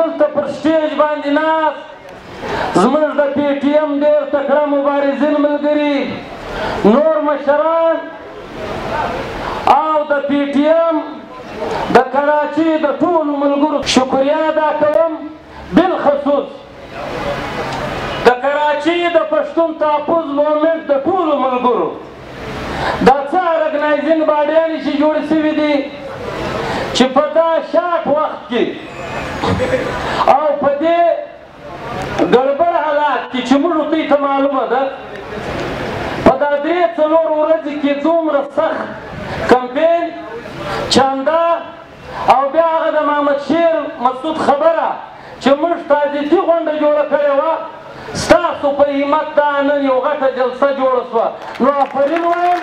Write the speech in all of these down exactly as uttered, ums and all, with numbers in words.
دلته پر سټیج باندې ناست زموږ د پی ټي ایم ډېر تکړه مبارزین ملګري نور مشران او د پی ټي ایم د کراچۍ د ټولو ملګرو شکریه ادا کوم بالخصوص د کراچۍ د پښتون تحفظ مومنټ د ټولو ملګرو دا څه ارګنایزینګ باډیانې چې جوړې شوي دي چې په دا شاټ وخت کې او په دې ګړبړ حالات کې چې موږ دوی ته معلومه ده په دا درې څلور ورځې کې دومره سخت کمپین چانده او بیا هغه د محمد شیر مسعود خبره چې موږ تعزیتي غونډه جوړه کړې وه ستاسو په همت دا نن یو غټه جلسه جوړه شوه نو آفرین وایم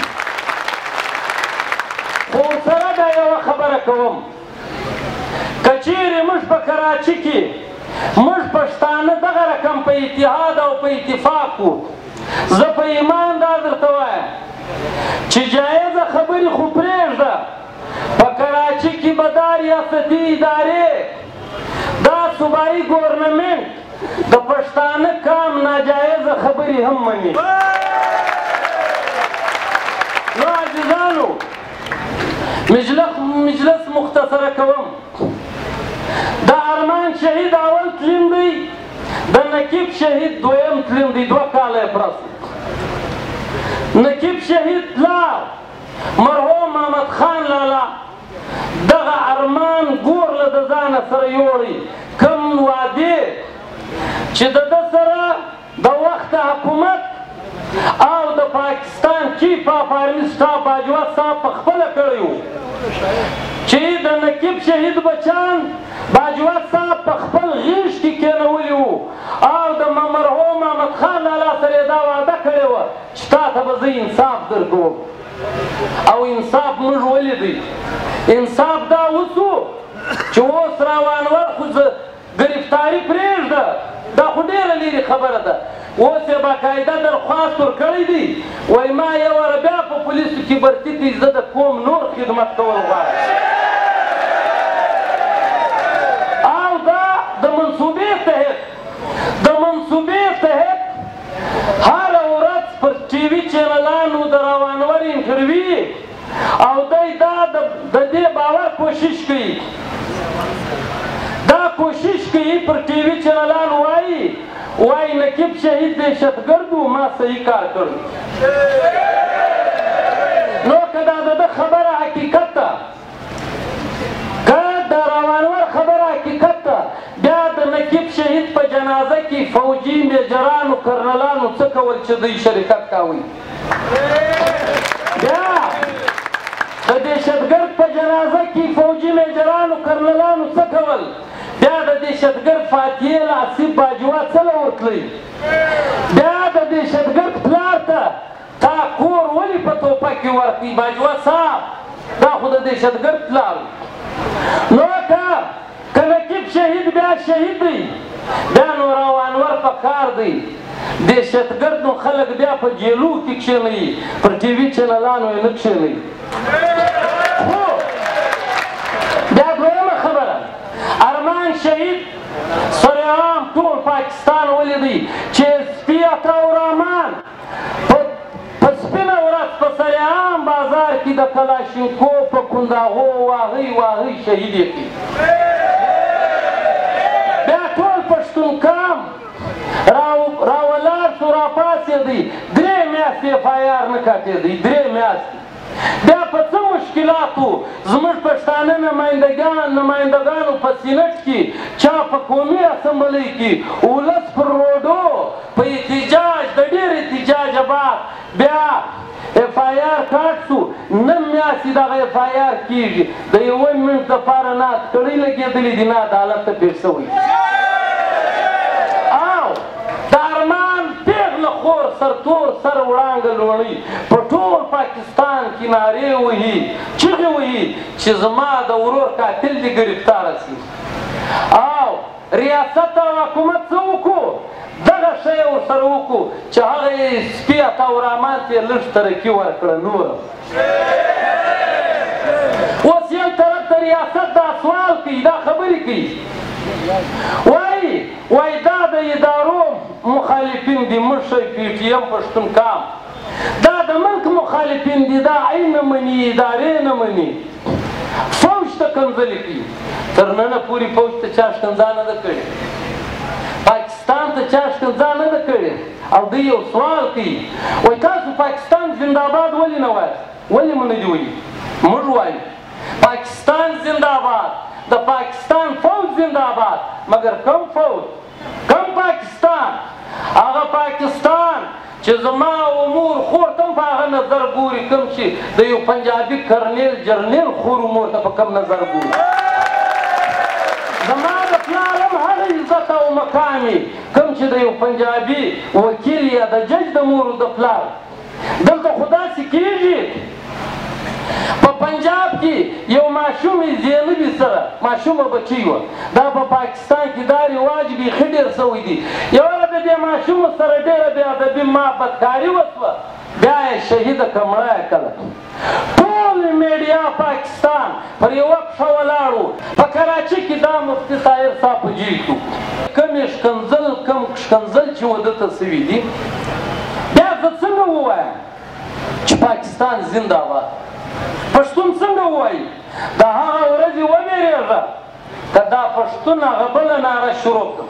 خو سره دا یوه خبره کوم که چیرې موږ په کراچي کې موږ پښتانه دغه رقم په اتحاد او په اتفاق وو زه په ایمان دا درته وایم چې جایزه خبرې خو پرېږده په کراچي کې به دا ریاستي ادارې دا صوبایي ګورنمنټ د پښتانه کام ناجایزه خبرې هم مني نو عزیزانو مجلس مختصره کوم د ارمان شهید اول تلین دی د نقیب شهید دویم تلین دی دوه کاله یې پوره شو نقیب شهید پلار مرحوم محمد خان لالا دغه ارمان ګور له د ځانه سره یوړی کوم وعدې چې د ده سره د وخت حکومت او د پاکستان چیف اف آرمي سټاف باجوه صاحب په خپله کړی و چې د نقیب شهید بچان باجوه صاحب په خپل غیږ کې کېنولي وو او د مرحوم محمد خان لالا سره یې دا وعده کړې وه چې تا ته به زه انصاف درکوم او انصاف موږ ولیدی انصاف دا وسو چې اوس راوانور خو ګرفتاري پرېږده دا خو ډېره لرې خبره ده اوس یې باقاعده درخواست ورکړی دی وایي ما یو واره بیا په پولیسو کې برتي کړي زه د کوم نور خدمت کول غواړم او دا د منصوبې تحت د منصوبې تحت هره ورځ پر ټي وي چینلانو د روانور انټروي او دی دا د دې باور کوشش کوي دا کوشش کوي پر ټي وي چینلانو وایي وایي نقیب شهید دهشتګرد و ما صحیح کار کړی نو که دا د ده خبره حقیقت ده که د روانور خبره حقیقت ده بیا د نقیب شهید په جنازه کې فوجي میجرانو کرنلانو څه کول چې دوی شرکت کوي بیا د دهشتګرد په جنازه کې فوجي میجرانو کرنلانو څه کول بیا د دهشتګرد فاتحې لاسیب باجوه څه له ورتلی بیا د دهشتګرد پلار ته تا کور ولې په توپه کې ورکړي باجوه صاحب دا خو د دهشتګرد پلار نو که که نقیب شهید بیا شهید دی بیا نو روانور په کار دی دهشتګرد نو خلک بیا په جیلو کې کښېنوي پر ټي وي چینلانو یې نه کښېنوي خو بیا دویمه خبره ارمان شهید سریعام ټول پاکستان ولیدی چې سپي عطاالرحمن په سپینه ورځ په سریعام بازار کې د کلاشینکو په کنداغو واهی واهی شهید یې کړي بیا ټول پښتون کام راولاړ شو راپاڅېدی درې میاشتې اف آی آر نه کاټېدی درې میاشتې بیا په څه مشکلاتو زموږ پښتانه نمایندګان نمایندګانو په سینټ کې چا په قومي اسمبلۍ کې ولس پر روډو په احتجاج د ډېر احتجاج بعد بیا اف آی آر کاټ شو نن میاشتې دغه اف آی آر کېږي د یوه منټ دپاره نه اتکړۍ لګېدلې دي نه عدالت ته پېښ شوی او د ارمان پیغله خور سرتور سر وړانګه لوڼۍ په ټول پاکستان کې نارې وهي چغې وهي چې زما د ورور قاتل دې ګرفتاره شي او ریاست او حکومت څه وکړو دغه شی یې ورسره وکړو چې هغه یې سپي عطاالرحمن ته یې لږ ترقي ورکړه نوره اوس یو طرف ته ریاست دا سوال کوي دا خبرې کوي وای وای دا د ادارو مخالفین دي مشر پی ټی ایم پښتون کام دا د ملک مخالفین دي دا عین نه مني ادارې نه مني فوج ته کنځلې کوي تر ننه پورې فوج ته چا ښکنځا نه ده کړې پاکستان ته چا ښکنځا نه ده کړې او دوی یو سوال کوي وایي تاسو پاکستان زنده‌باد ولې نه وایاست ولې مو نه دي ویلي موږ وایو پاکستان زنده‌باد د پاکستان فوج زنده‌باد مګر کوم فوج کوم پاکستان هغه پاکستان چې زما او مور خور ته هم په هغه نظر ګوري کوم چې د یو پنجابي کرنیل جرنیل خور مور ته په کوم نظر ګوري زما د پلار هم هغه عزت او مقام کوم چې د یو پنجابي وکیل یا د جج د مور د پلار دلته خو داسې کېږي په پنجاب کې یو ماشوم زینبي سره ماشومه بچی وه دا په پاکستان کې دا رواج بیخي ډېر سوی دي یوه د دې ماشومو سره ډېره بې ادبي ما بدکاري وسوه بیا یې شهیده که مړه یې کړه ټول میډیا پاکستان پر یوه پښه ولاړ و په کراچي کې دا مفتي طاهر صاحب په جیل کې کوم یې ښکنځل کوم ښکنځل چې و ده ته سوي دي بیا زه څنګه ووایم چې پاکستان زنده‌باد پښتون څنګه ووایي د هغه ورځې وبېرېږه که دا پښتون هغه بله ناره شروع کړم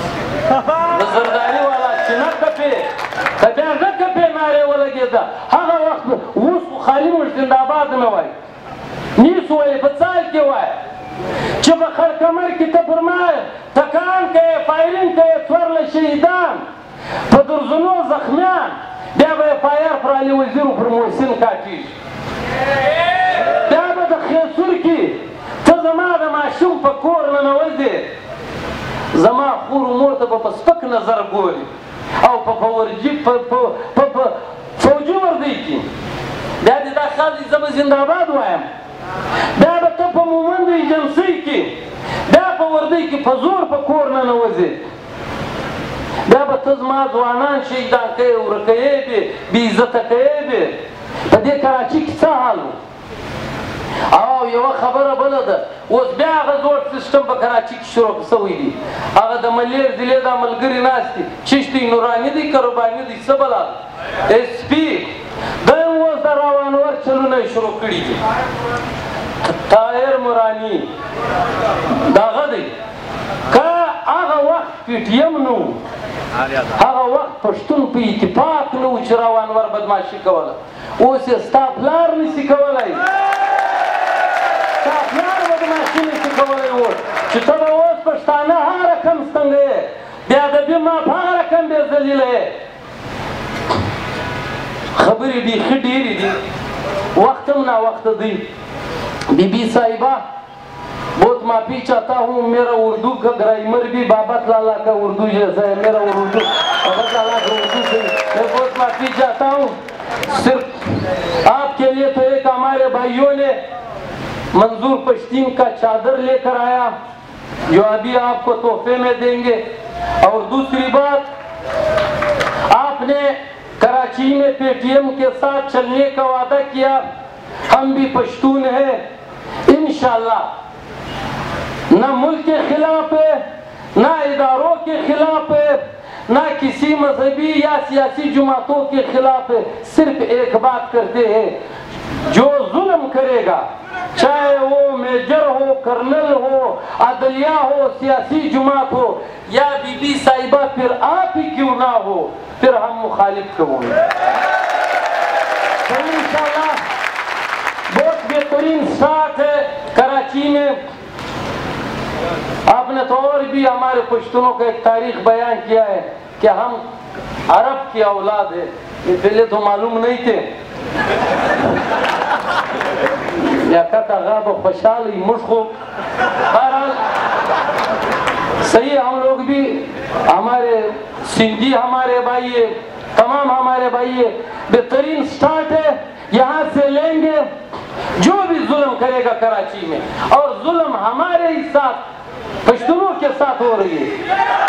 د زرداري والا چینه کپې که بیا ښه کپې نارې ولګېده هغه وخت اوس خو خالي موږ زنده‌باد نه وایي نیس وایي په څال کې وایي چې په خړکمر کې ته پر ما ټکان کوې فایرینګ کوې څوارلس شهیدان په درزنو زخمیان بیا به اف آی آر پر علي وزیر پر محسن کاټېږي بیا به د خیسور کې ته زما د ماشوم په کور ننوځې زما خور مور ته به په سپک نظر ګوري او په فوجي په فوجي وردۍ کې بیا دې دا خیال دي زه به زنده‌باد وایم بیا به ته په مومند ایجنسۍ کې بیا په وردۍ کې په زور په کور ننوځې بیا به ته زما ځوانان شهیدان کوې ورکه یې بې بې عزته کوې بې په دې کراچي کې څه حال و او یوه خبره بله ده اوس بیا هغه زوړ سیسټم په کراچي کې شروع سوی دي هغه د ملیر ضلعې دا ملګري ناست دي چشتي نوراني دی که رباني دی څه بله ایس پي دا هم اوس د روانور چلونه یې شروع کړي دي طاهر مراني دغه دی که هغه وخت پی ټي ایم نه و هغه وخت پښتون په اتفاق نه و چې روانور بدماشي کوله اوس یې ستا پلار نشي کولی ستا پلار بدماشي نشي کولی اوس چې ته به اوس پښتانه هغه رقم ستنګه یې بې ادبي ما په هغه رقم بې ذلیله یې خبرې بیخي ډېرې دي وقت هم ناوقته دی بی بی صاحبہ بہت معافی چاہتا ہوں میرا اردو کا گرامر بھی بابت لالا کا اردو جیسا ہے میرا اردو بابت لالا کا اردو سے میں بہت معافی چاہتا ہوں صرف آپ کے لیے تو ایک ہمارے بھائیوں نے منظور پشتین کا چادر لے کر آیا جو ابھی آپ کو تحفے میں دیں گے اور دوسری بات آپ نے کراچی میں پے ٹی ایم کے ساتھ چلنے کا وعدہ کیا ہم بھی پشتون ہیں انشاءاللہ نہ ملک کے خلاف ہے نہ اداروں کے خلاف ہے نہ کسی مذہبی یا سیاسی جماعتوں کے خلاف ہے صرف ایک بات کرتے ہیں جو ظلم کرے گا چاہے وہ میجر ہو کرنل ہو عدلیہ ہو سیاسی جماعت ہو یا بی بی صاحبہ پھر آپ ہی کیوں نہ ہو پھر ہم مخالف کروں گے انشاءاللہ بہت بہترین ساتھ ہے کراچی میں آپ نے تو اور بھی ہمارے پشتونوں کا ایک تاریخ بیان کیا ہے کہ ہم عرب کی اولاد ہیں یہ پہلے تو معلوم نہیں تھے یا کتا غاب و خوشحالی مشخو بہرحال صحیح ہم لوگ بھی ہمارے سندھی ہمارے بھائی ہے تمام ہمارے بھائی ہے بہترین سٹارٹ ہے یہاں سے لیں گے جو بھی ظلم کرے گا کراچی میں اور ظلم ہمارے ہی ساتھ پشتونوں کے ساتھ ہو رہی ہے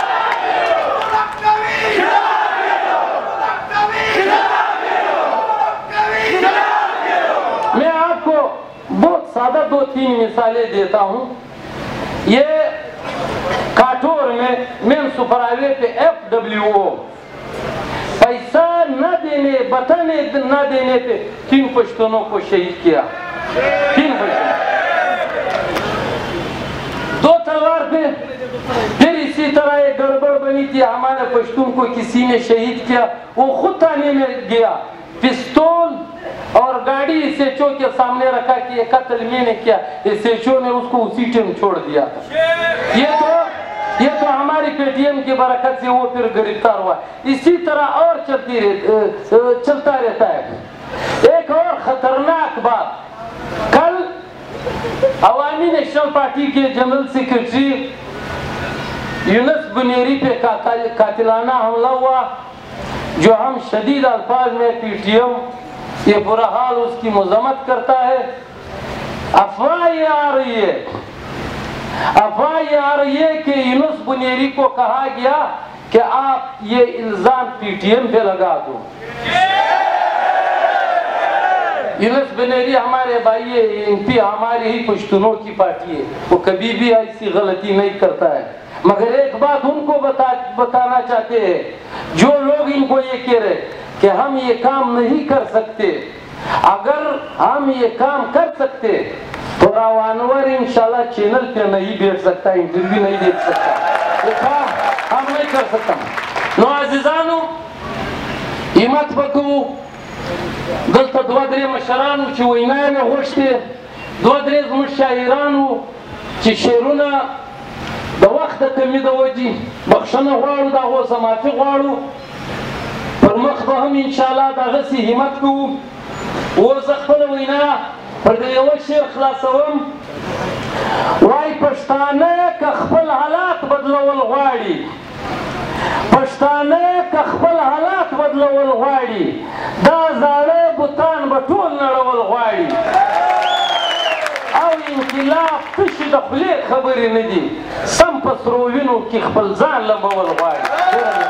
میں آپ کو بہت سادہ دو تین مثالیں دیتا ہوں یہ مین سپراوے پہ ایف ڈبلیو او پیسہ نہ دینے بتانے نہ دینے پہ تین پشتونوں کو شہید کیا. تین پشتونوں دو تلوار پہ. پھر اسی طرح ایک گڑبڑ بنی تھی, ہمارے پشتون کو کسی نے شہید کیا, وہ خود تھانے میں گیا, پستول اور گاڑی اس ایچو کے سامنے رکھا کہ یہ قتل میں نے کیا, اس ایچو نے اس کو اسی ٹائم چھوڑ دیا تھا. یہ تو یہ تو ہماری پی ٹی ایم کی برکت سے وہ پھر گرفتار ہوا. اسی طرح اور چلتی چلتا رہتا ہے. ایک اور خطرناک بات, کل عوامی نیشنل پارٹی کے جنرل سیکرٹری یونس بنیری پہ قاتلانہ حملہ ہوا, جو ہم شدید الفاظ میں پی ٹی ایم یہ برا حال اس کی مذمت کرتا ہے. افواہ یہ آ رہی ہے افواہ یہ آ رہی ہے کہ یونس بنیری کو کہا گیا کہ آپ یہ الزام پی ٹی ایم پہ لگا دو. یونس بنیری ہمارے بھائی ایم پی, ہماری ہی پشتونوں کی پارٹی ہے, وہ کبھی بھی ایسی غلطی نہیں کرتا ہے. مگر ایک بات ان کو بتا بتانا چاہتے ہیں, جو لوگ ان کو یہ کہہ رہے کہ ہم یہ کام نہیں کر سکتے, اگر ہم یہ کام کر سکتے تو راوانور انشاءاللہ چینل پہ نہیں بیٹھ سکتا, انٹرویو نہیں دے سکتا, یہ کام ہم نہیں کر سکتا. نو عزیزانو ہمت بکو, دلتا دو درې مشرانو چې وینای مې غوښتې, دو درې زموږ شاعرانو چې شعرونه د وخت د کمي د وجې بخښنه غواړو, د هغو څه معافي غواړو. پر مخ به هم انشاءالله دغسې همت کوو. اوس زه خپله وینا پر د یوه شعر خلاصوم. وایي پښتانه که خپل حالات بدلول غواړي پښتانه که خپل حالات بدلول غواړي, دا زاړه بوتان به ټول نړول غواړي. او انقلاب تشې د خولې خبرې نه دي, سم په سرو وینو کې خپل ځان لمبول غواړي.